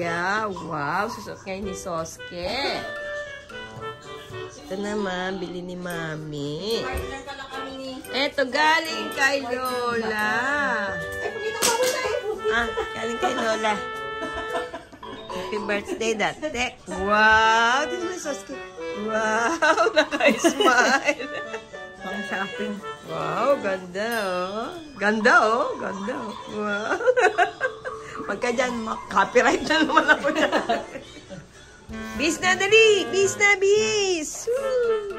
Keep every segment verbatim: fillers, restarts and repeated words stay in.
Maria. Wow, susot ngayon ni Soske. Ito naman, bili ni Mami. Ito, galing kay Lola. Ah, galing kay Lola. Happy birthday, dati. Wow, dito na Soske. Wow, naka-smile. Pang shopping. Wow, ganda oh. Ganda oh, ganda oh. Wow. Pagka dyan, copyright na naman ako dyan. Bis na, dali! Bis na, bis! Woo!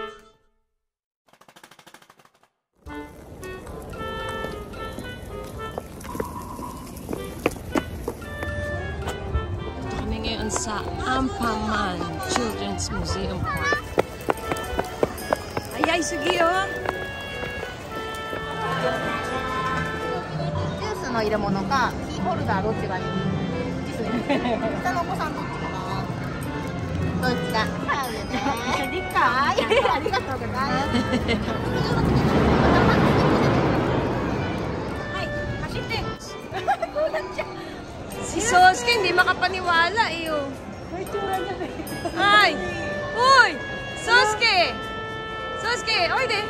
Ito kami ngayon sa Ampaman Children's Museum Park. Ay, ay, sige oh! ジュースの入れ物か、キーホルダーどっちがいい？下のお子さんどっちかな？どっちか？買うよね。理解？ありがとうございます。はい、走って。こうなっちゃう。 Si Soske hindi makapaniwala eh oh. May tura niya eh. Ay! Uy! Soske! Soske! Oy de!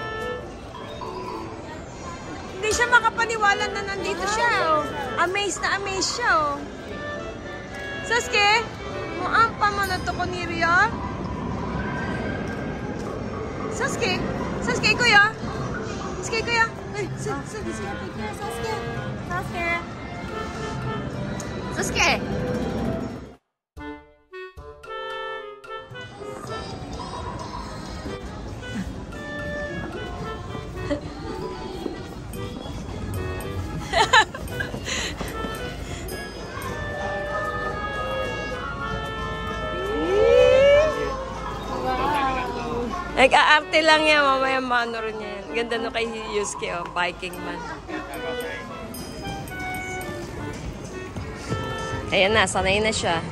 Hindi siya makapaniwala na nandito siya oh. Amazed na amazed siya oh. Soske! Muampa mo na to ko ni Ria. Soske! Soske, kuya! Soske, kuya! Ay, Soske! Soske! Soske! Soske! Nag-aarte lang yan, mamaya manor niya yan. Ganda no kay Yusuke, oh, Viking man. Ayan na, sanay na siya.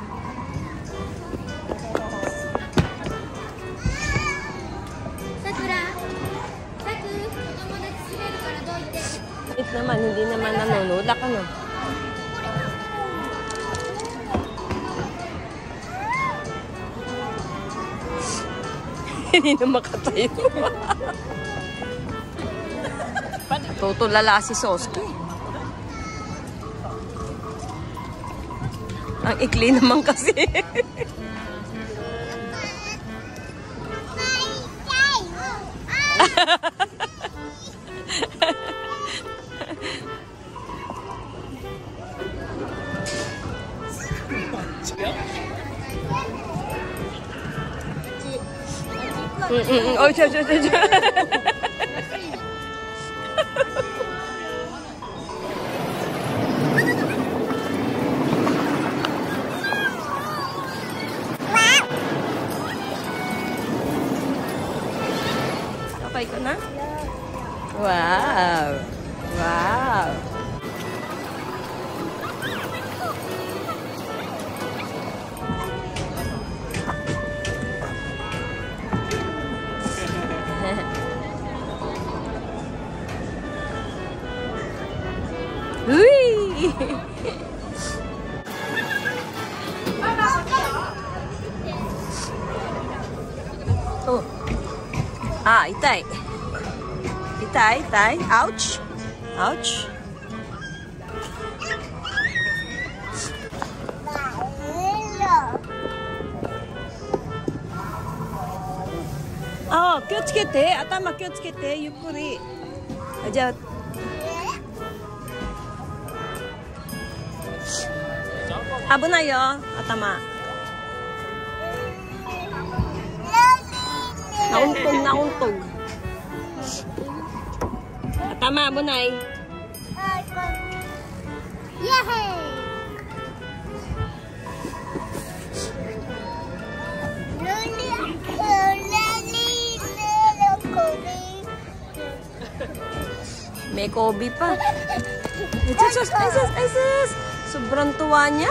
Sakura, Saku, tomodachi shimeru kara doite. Ito naman, hindi naman nanunulak ano. Hindi na makatayo. Tutulala si Soske. Ang ikli naman kasi. Mm -mm. Oh, siya, siya, siya, siya. Okay ka na? Wow! Wow! Hui! Oh. Ah, itay. Itay, itay. Ouch. Ouch. Oh, 気をつけて。頭気をつけて。ゆっくり。じゃあ。危ないよ、頭。Nauntog, nauntog. Atama, bunay. Yay! May Kobe pa. Esus, esus, esus. Sobrang tuwa niya.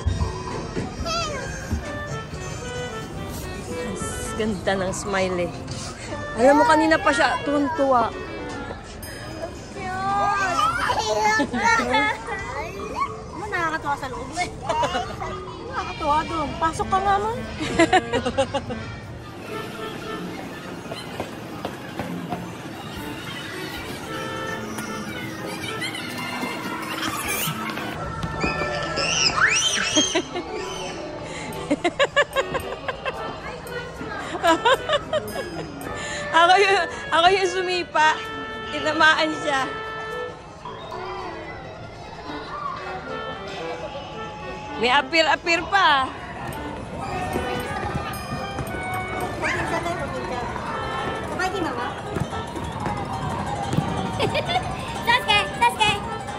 Ganda ng smile eh. Alam mo, kanina pa siya tuwang-tuwa. Nakakatawa ka sa loob eh. Nakakatuwa doon. Pasok ka nga man. ako yung, ako yung sumipa. Tinamaan siya. May apir-apir pa. Sasuke! Sasuke!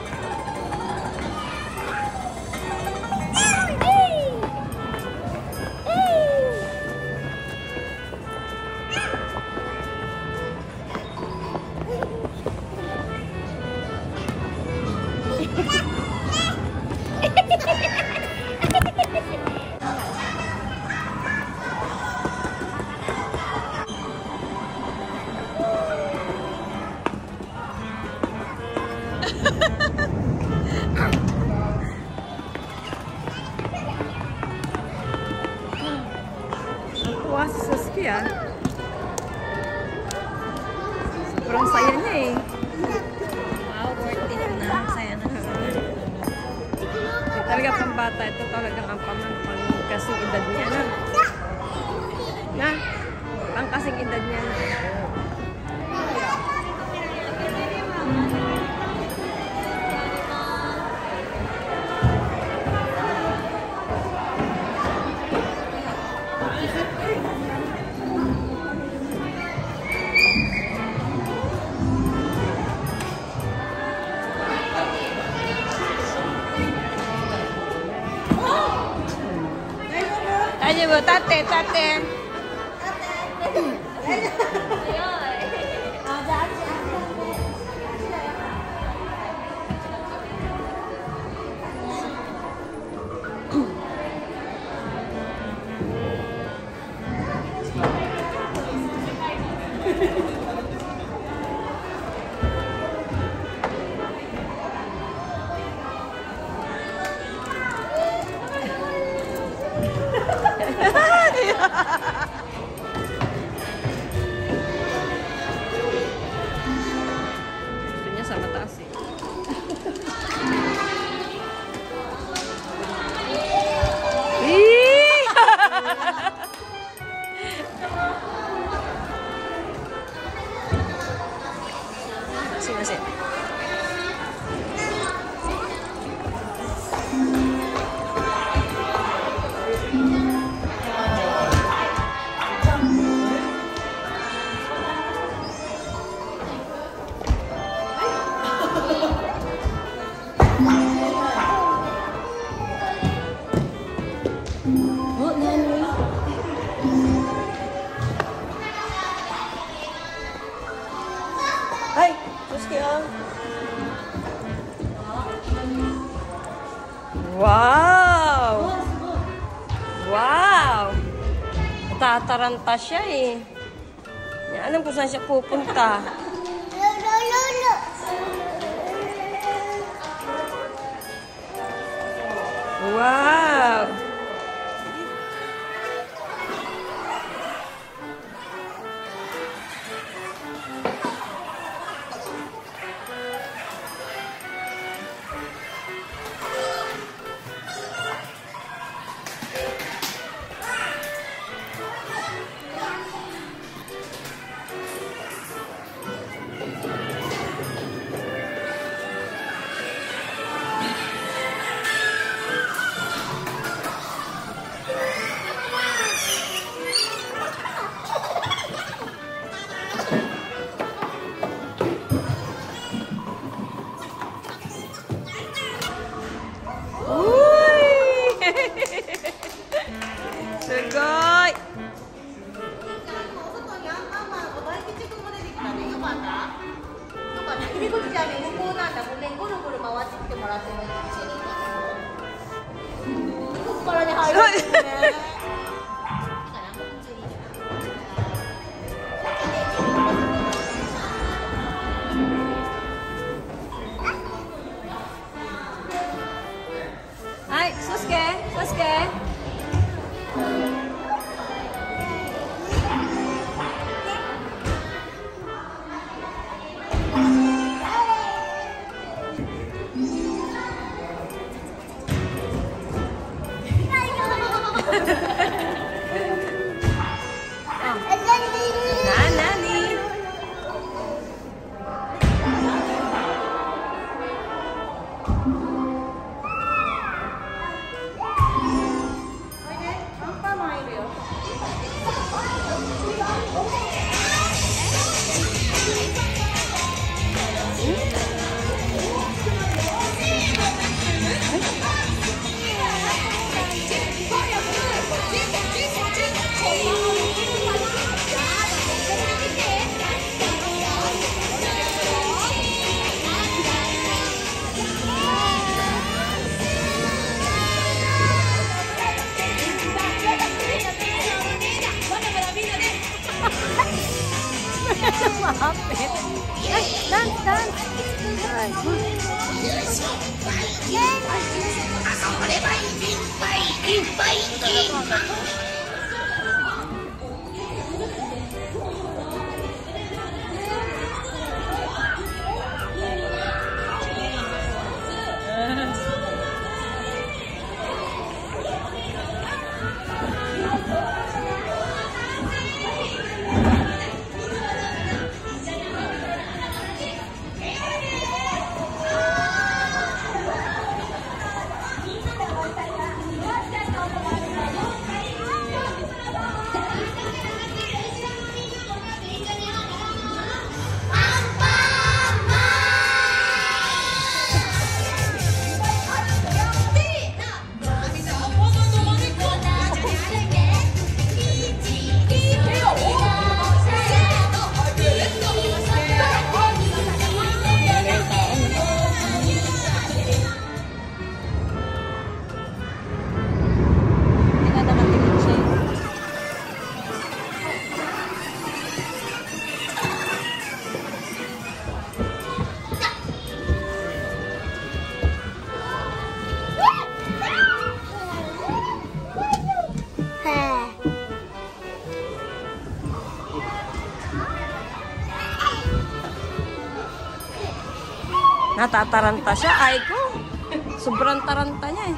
Tuwa si Sasuke ah. Sobrang saya niya eh. Wow, worth it na. Saya na. Ito talaga pang bata. Ito talagang ang pang, pang kasing edad niya na. Na? Pang kasing edad niya na. Ayo, tate, tate. Gusto niya sa mataas eh. Sumasit. Ay, Sasuke ah. Wow! Wow! Tataranta siya eh. Hindi alam kung saan siya pupunta. Wow! Sugoi! 入り口はね、向こうなんだもんね、ぐるぐる回ってきてもらってもいいかもしれない。ここからね、入るんですね。 サスケ。Natataranta siya, ay ko. Sobrang taranta niya eh.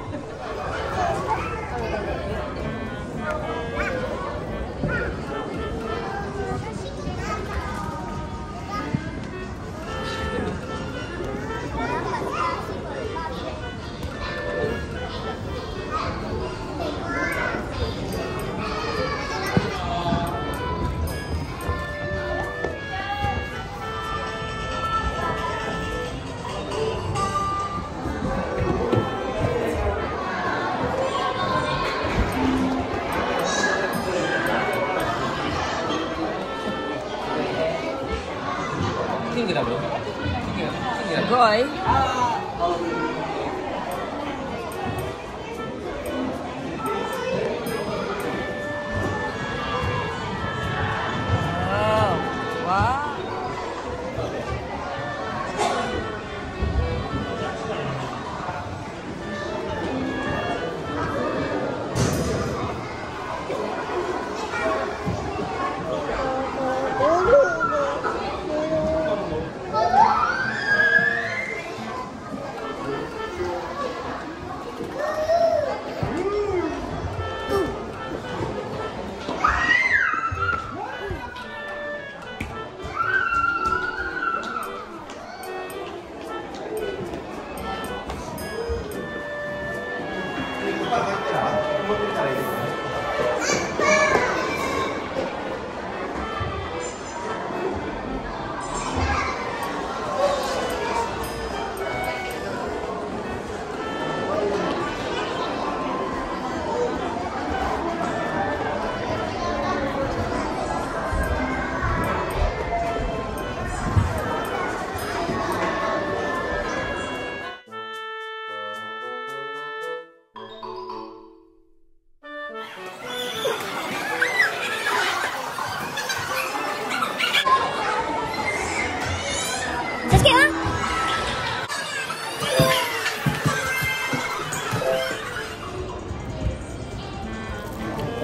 Goy. Oh, wow.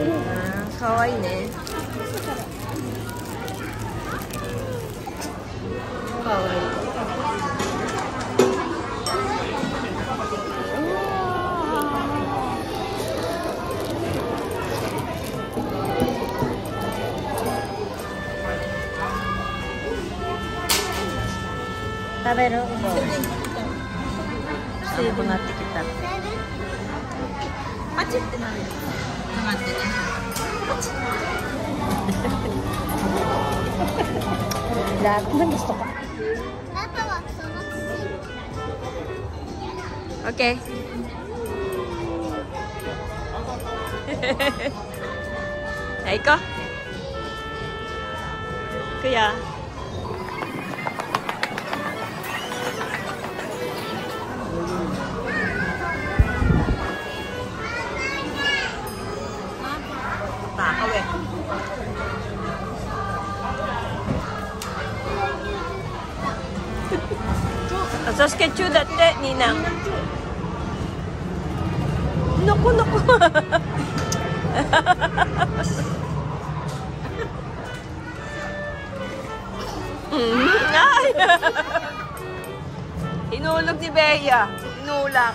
かわいいね。かわいい。 食べる。 寒くなってきた。 パチってなるよ。待ってね。ラーメンですとか。 オッケー。はい、行こう。行くよ。Takaw eh. Sa sketchu dati, Ninang. Naku, naku. Ay! Inulog ni Bea. Inulak.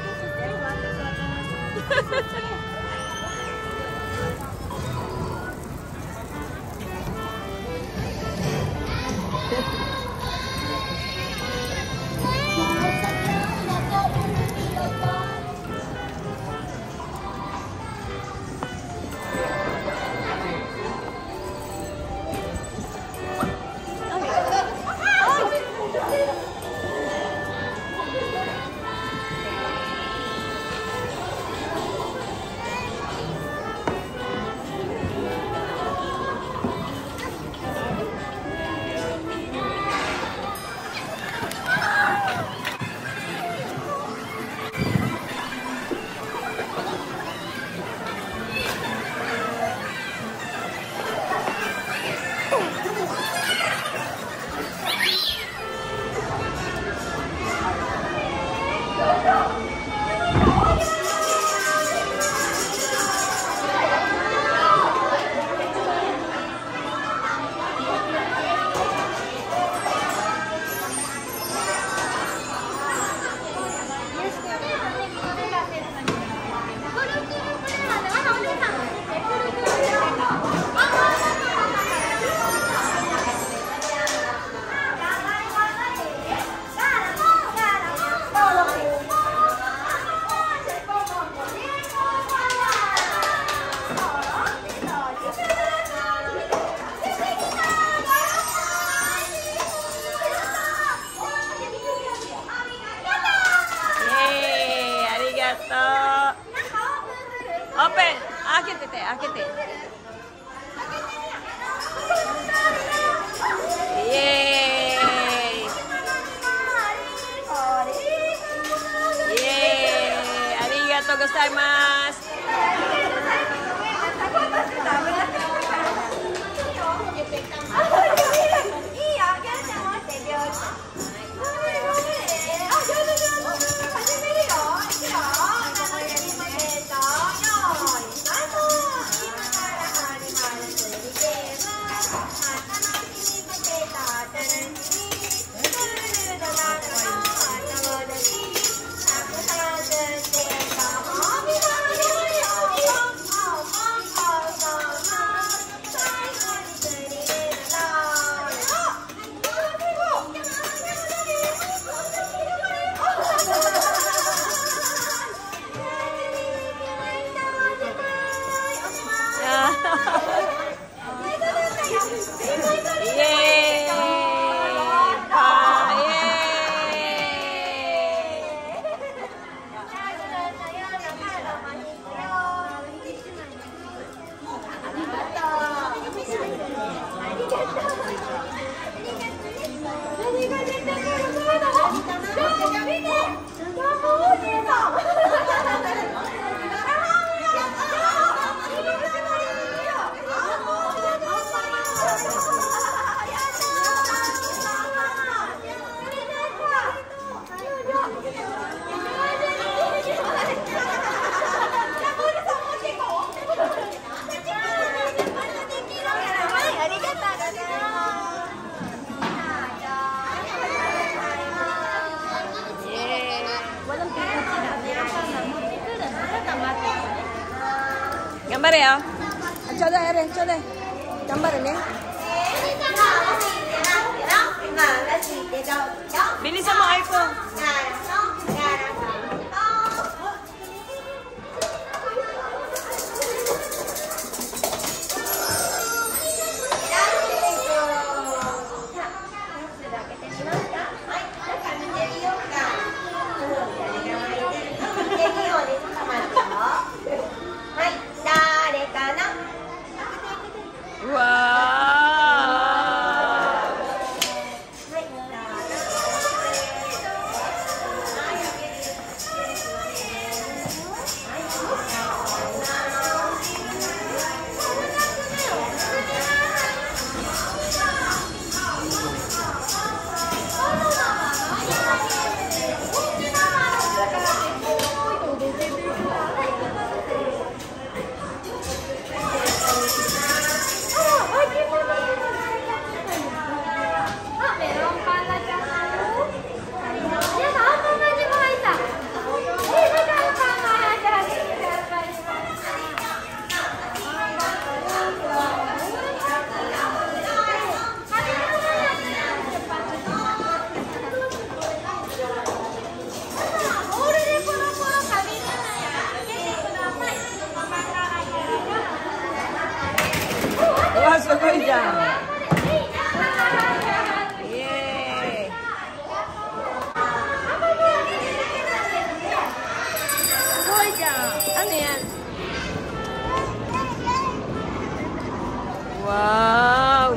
Open! 開けてて、開けて。イエーイ！イエーイ！ありがとうございます。 Happy 頑張れよ。ちょうだい、やれ、ちょうだい。頑張るね。Bilisan mo, iPhone. Wah, sugoi dyan. Yay! Sugoi dyan. Ano yan? Wow!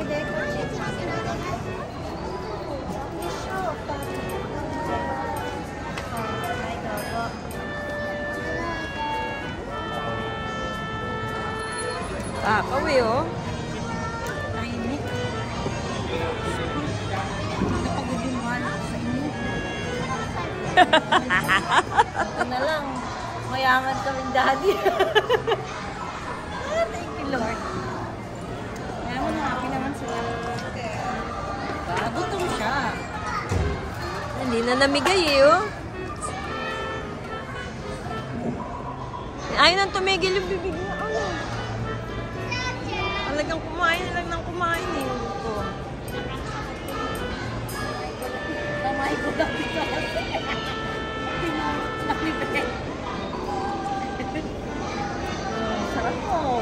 Ah, pauwi oh. Ito na lang. Mayaman kaming daddy. Thank you, Lord. Mayaman na, happy naman sila. Gutom siya. Hindi na namigay eh, oh. Ayaw nang tumigil yung bibig niya. Ano? Talagang kumain lang ng kumain eh. Oh. Kamay ko daw ito. Sarap mo.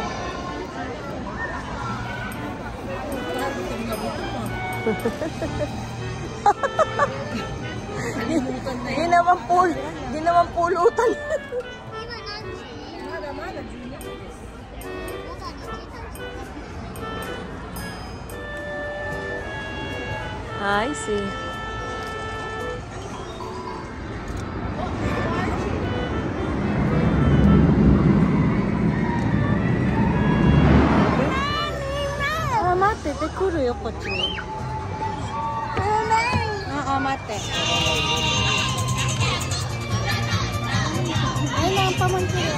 Ginawang pul, ginawang pulutan. I see. Ah, 待ってて来るよこっちに。ああ待って。Ay, lang pa man sila.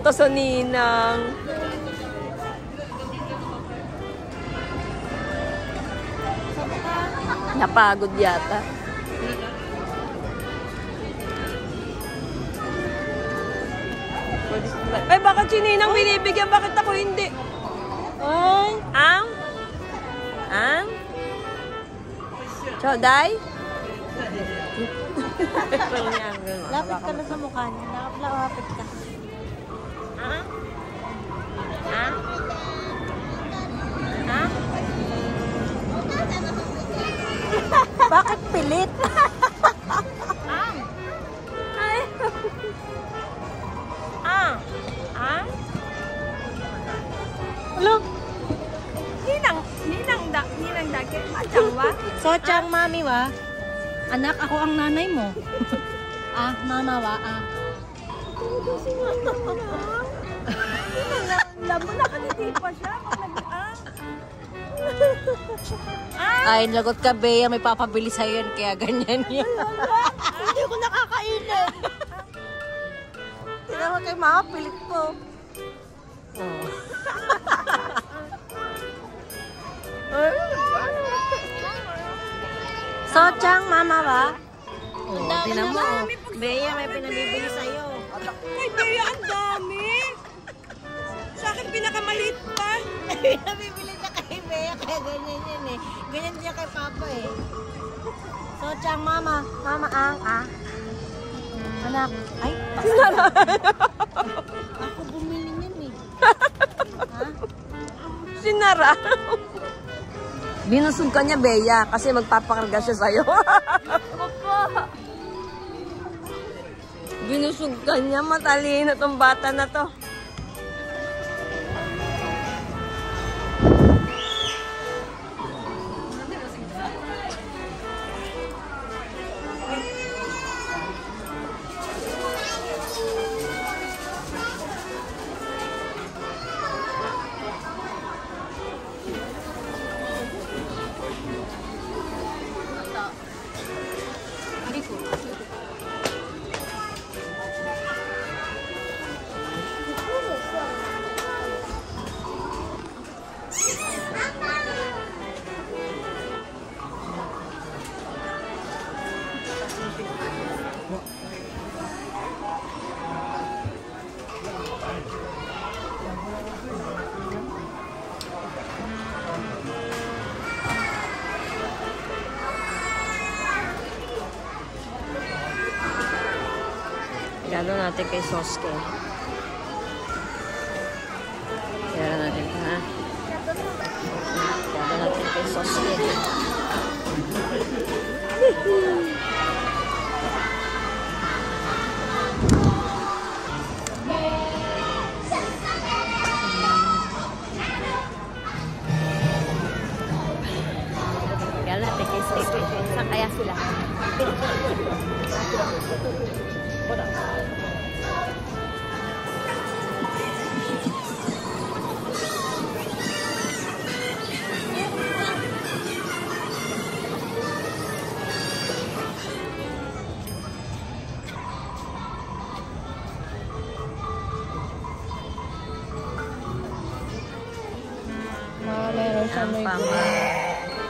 to sa ninang. Napagod yata. Ay, bakit si ninang binibigyan? Bakit ako hindi? Ay, ang? Ang? Choday? Lapit ka na sa mukha niya. Lapit ka. Ah? Ah? Ah? Bakit pilit? Ah? Ay. Ah? Ah? Hello? Ninang, ninang da, ninang dake. Achang wa? So, Chang, mami wa? Anak, ako ang nanay mo. Ah, mama wa? Ah. Labo na kaniti pa siya. Ah? Ay, lagot ka, Bea. May papabili sa'yo yan, kaya ganyan yan. Hindi ko nakakainin. Tinawa kay mama, pilit po. Oh. So, Chang, mama ba? Oh, tinan mo. Bea, may pinabibili sa'yo. Ay, Bea, ang dami. Sa akin, pinakamaliit pa. Pinabibili niya kay Bea, kaya ganyan yan eh. Ganyan niya kay Papa eh. So, Chang, mama. Mama, ang, ah. Anak. Ay, Sinara. ako bumili niyan eh. Ha? Sinara. Binusog ka niya, Bea, kasi magpapakarga siya sa'yo. Binusog ka niya, matalino tong bata na to. Galo natin kay Soske. Galo natin pa, ha? Galo natin kay Soske. Galo natin kay Soske. Saan kaya sila? Ah, meron siya may gulay.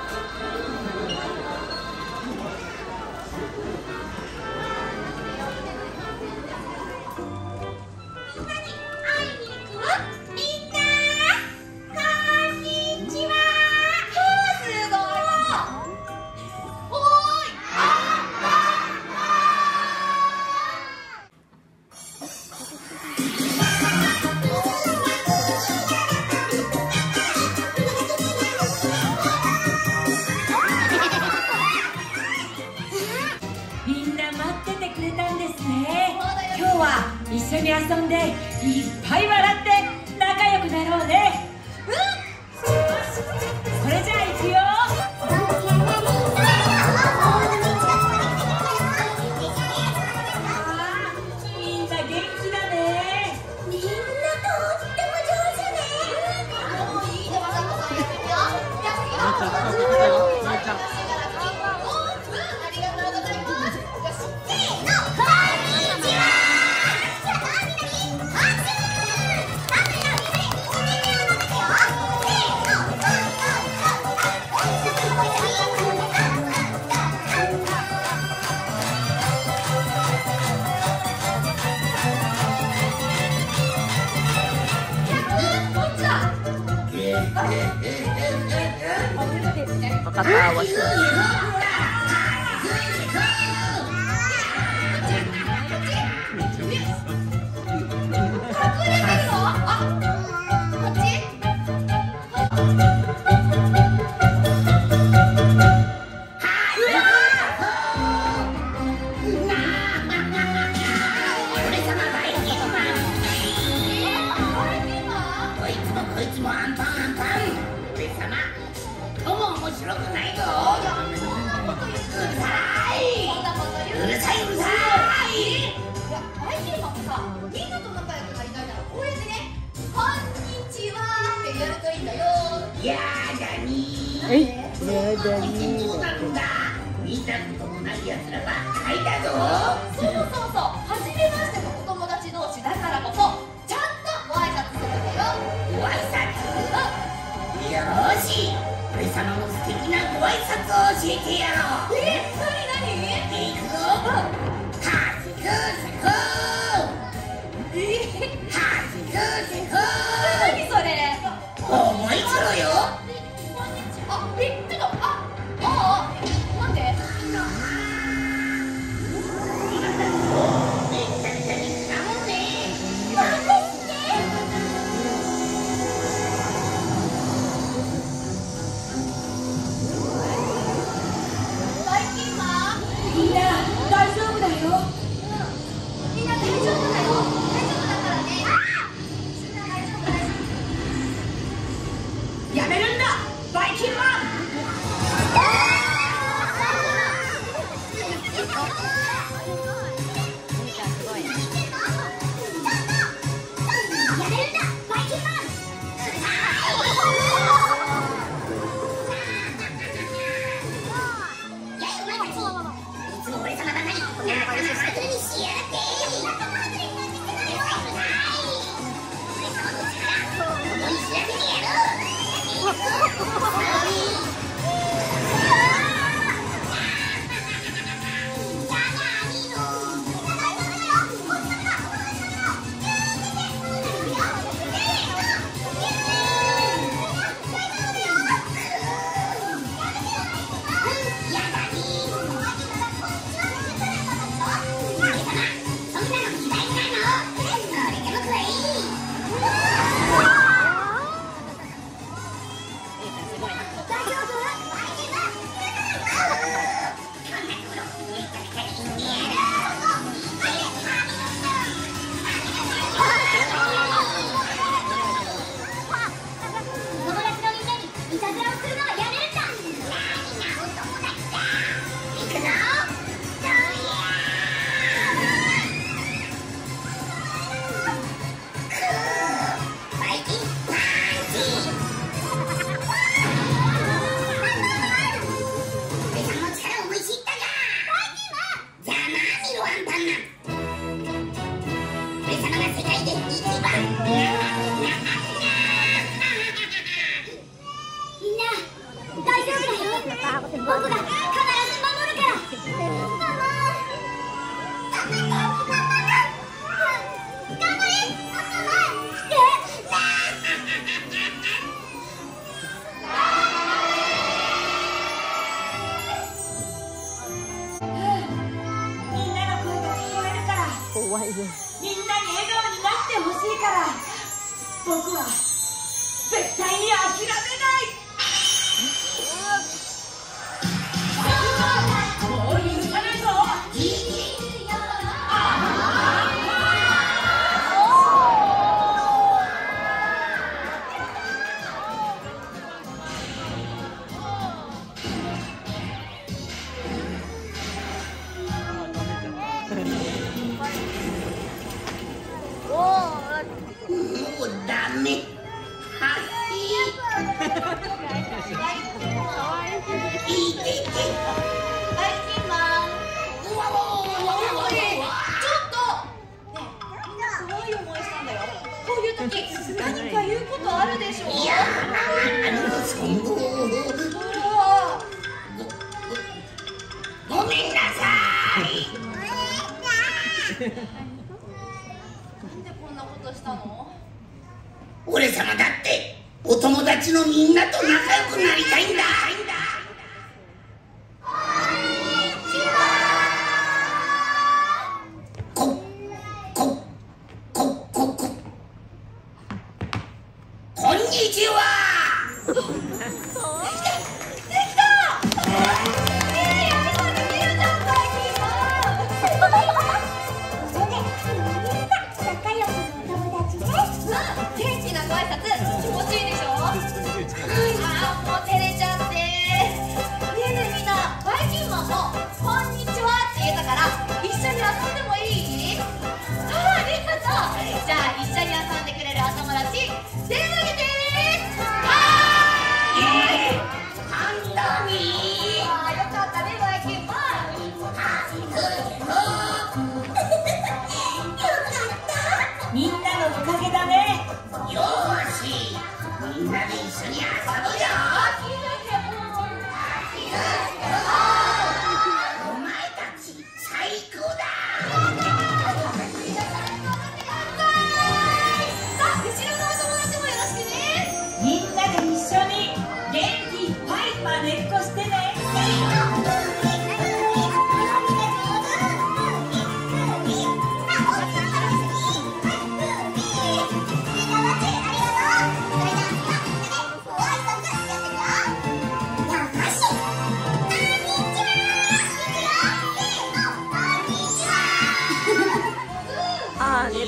みんな待っててくれたんですね。今日は一緒に遊んでいっぱい笑って仲良くなろうね。うん。それじゃあ行くよ。あー、みんな元気だね。みんなとっても上手ね。もういいのわざわざやめてよ。せーの、こんにちは。 Makatawa siya.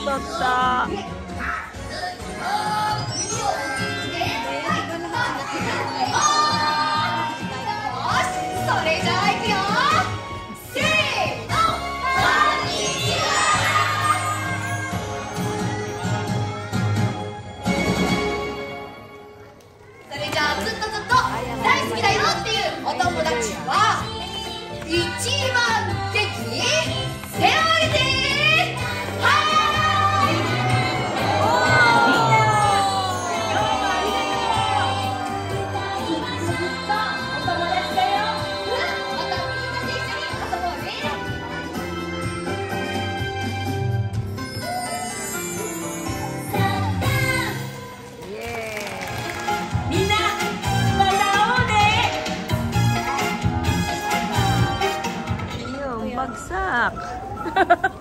bata. Bagsak.